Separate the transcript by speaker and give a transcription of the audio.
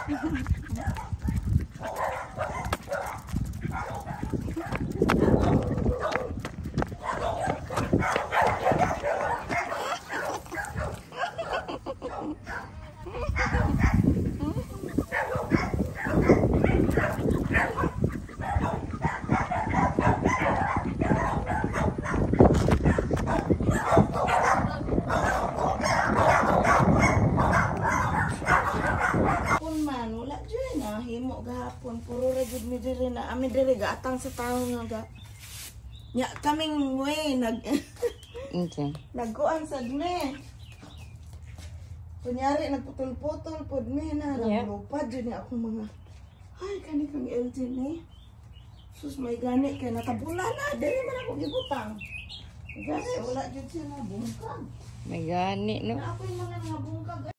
Speaker 1: Himo gahapon puro ra gid mi diri na ami diri gaatang sa tawo nga ga nya kaming way nagkuan sad me kunyari nagputol-putol pod me na naglupad jud ni akong mga ay kani kang LG ni sus may gani kay natabula na diri man ako gibutang gani wala jud siya na bungkag
Speaker 2: may gani no
Speaker 1: na ako yung mga bungkag.